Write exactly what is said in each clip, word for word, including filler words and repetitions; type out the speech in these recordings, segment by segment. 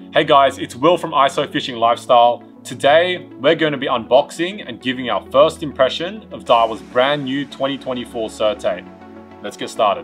Hey guys, it's Will from Isofishinglifestyle. Today, we're going to be unboxing and giving our first impression of Daiwa's brand new twenty twenty-four Certate. Let's get started.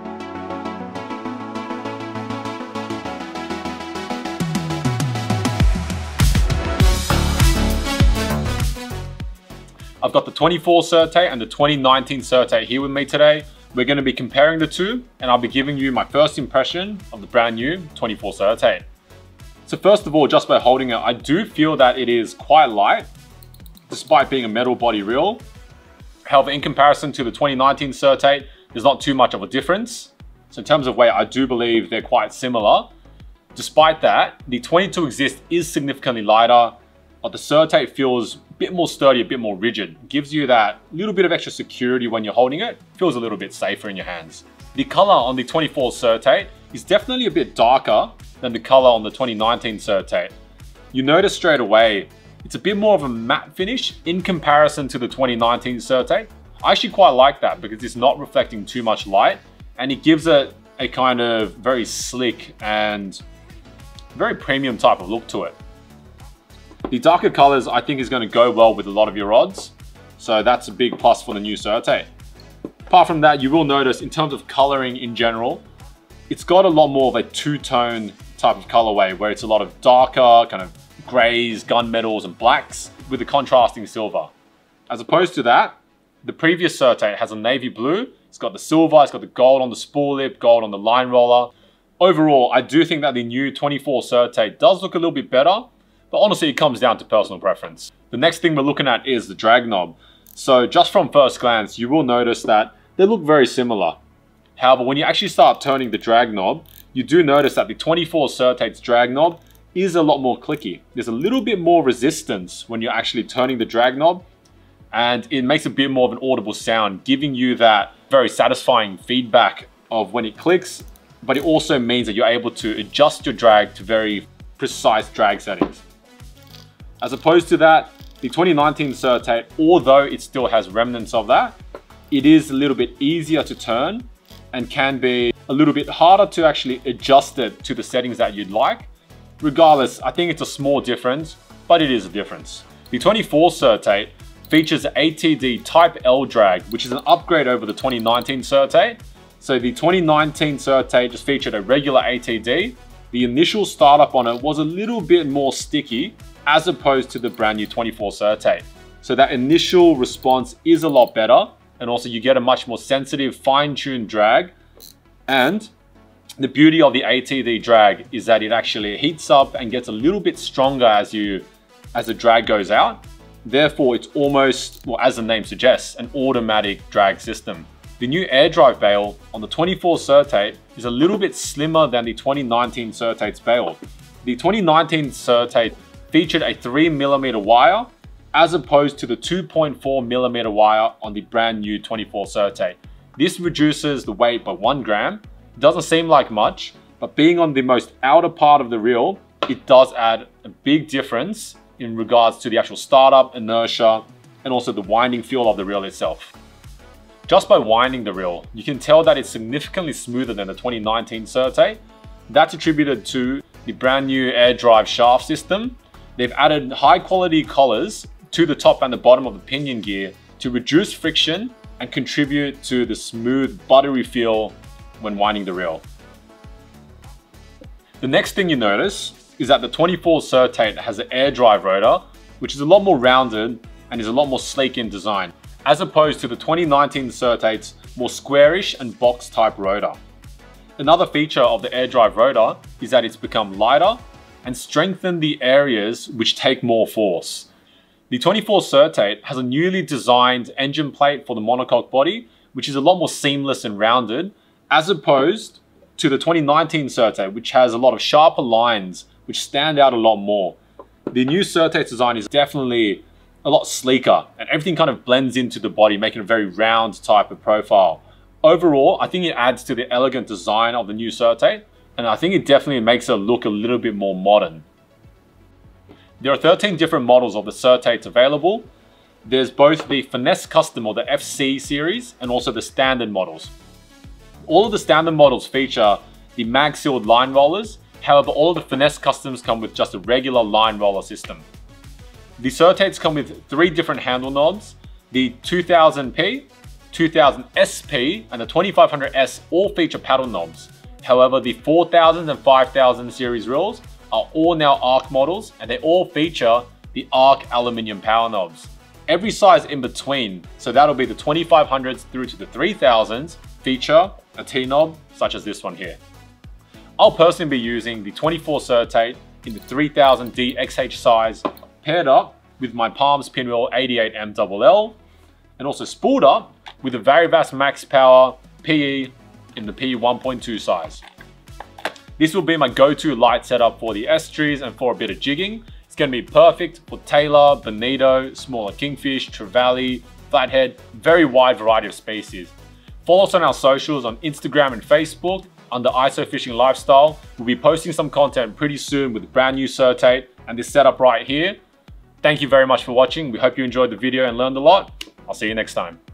I've got the twenty-four Certate and the twenty nineteen Certate here with me today. We're going to be comparing the two, and I'll be giving you my first impression of the brand new twenty-four Certate. So first of all, just by holding it, I do feel that it is quite light, despite being a metal body reel. However, in comparison to the twenty nineteen Certate, there's not too much of a difference. So in terms of weight, I do believe they're quite similar. Despite that, the twenty-two Exist is significantly lighter, but the Certate feels a bit more sturdy, a bit more rigid. It gives you that little bit of extra security when you're holding it. It feels a little bit safer in your hands. The color on the twenty-four Certate is definitely a bit darker than the color on the twenty nineteen Certate. You notice straight away, it's a bit more of a matte finish in comparison to the twenty nineteen Certate. I actually quite like that because it's not reflecting too much light and it gives it a kind of very slick and very premium type of look to it. The darker colors I think is going to go well with a lot of your rods, so that's a big plus for the new Certate. Apart from that, you will notice in terms of coloring in general, it's got a lot more of a two-tone type of colorway where it's a lot of darker kind of grays, gunmetals and blacks with a contrasting silver. As opposed to that, the previous Certate has a navy blue, it's got the silver, it's got the gold on the spool lip, gold on the line roller. Overall, I do think that the new twenty-four Certate does look a little bit better, but honestly it comes down to personal preference. The next thing we're looking at is the drag knob. So just from first glance, you will notice that they look very similar. However, when you actually start turning the drag knob, you do notice that the twenty-four Certate's drag knob is a lot more clicky. There's a little bit more resistance when you're actually turning the drag knob, and it makes a bit more of an audible sound, giving you that very satisfying feedback of when it clicks, but it also means that you're able to adjust your drag to very precise drag settings. As opposed to that, the twenty nineteen Certate, although it still has remnants of that, it is a little bit easier to turn and can be a little bit harder to actually adjust it to the settings that you'd like. Regardless, I think it's a small difference, but it is a difference. The twenty-four Certate features an A T D Type-L drag, which is an upgrade over the twenty nineteen Certate. So the twenty nineteen Certate just featured a regular A T D. The initial startup on it was a little bit more sticky as opposed to the brand new twenty-four Certate. So that initial response is a lot better. And also you get a much more sensitive, fine-tuned drag. And the beauty of the A T D drag is that it actually heats up and gets a little bit stronger as you as the drag goes out. Therefore, it's almost, well, as the name suggests, an automatic drag system. The new AirDrive bail on the twenty-four Certate is a little bit slimmer than the twenty nineteen Certate's bail. The twenty nineteen Certate featured a three millimeter wire as opposed to the two point four millimeter wire on the brand new twenty-four Certate. This reduces the weight by one gram. It doesn't seem like much, but being on the most outer part of the reel, it does add a big difference in regards to the actual startup, inertia, and also the winding feel of the reel itself. Just by winding the reel, you can tell that it's significantly smoother than the twenty nineteen Certate. That's attributed to the brand new AirDrive shaft system. They've added high quality collars to the top and the bottom of the pinion gear to reduce friction and contribute to the smooth, buttery feel when winding the reel. The next thing you notice is that the twenty-four Certate has an AirDrive rotor, which is a lot more rounded and is a lot more sleek in design, as opposed to the twenty nineteen Certate's more squarish and box type rotor. Another feature of the AirDrive rotor is that it's become lighter and strengthened the areas which take more force. The twenty-four Certate has a newly designed engine plate for the monocoque body, which is a lot more seamless and rounded, as opposed to the twenty nineteen Certate, which has a lot of sharper lines, which stand out a lot more. The new Certate's design is definitely a lot sleeker, and everything kind of blends into the body, making a very round type of profile. Overall, I think it adds to the elegant design of the new Certate, and I think it definitely makes it look a little bit more modern. There are thirteen different models of the Certates available. There's both the Finesse Custom or the F C series and also the standard models. All of the standard models feature the mag-sealed line rollers. However, all of the finesse customs come with just a regular line roller system. The Certates come with three different handle knobs. The two thousand P, two thousand S P, and the twenty-five hundred S all feature paddle knobs. However, the four thousand and five thousand series reels are all now ARC models, and they all feature the ARC aluminium power knobs. Every size in between, so that'll be the twenty-five hundreds through to the three thousands, feature a T-knob such as this one here. I'll personally be using the twenty-four Certate in the three thousand D X H size, paired up with my Palms Pinwheel eighty-eight M L L, and also spooled up with a Varivas Max Power P E in the P E one point two size. This will be my go-to light setup for the estuaries and for a bit of jigging. It's going to be perfect for Taylor, Bonito, smaller kingfish, trevally, flathead, very wide variety of species. Follow us on our socials on Instagram and Facebook under Isofishinglifestyle. We'll be posting some content pretty soon with a brand new Certate and this setup right here. Thank you very much for watching. We hope you enjoyed the video and learned a lot. I'll see you next time.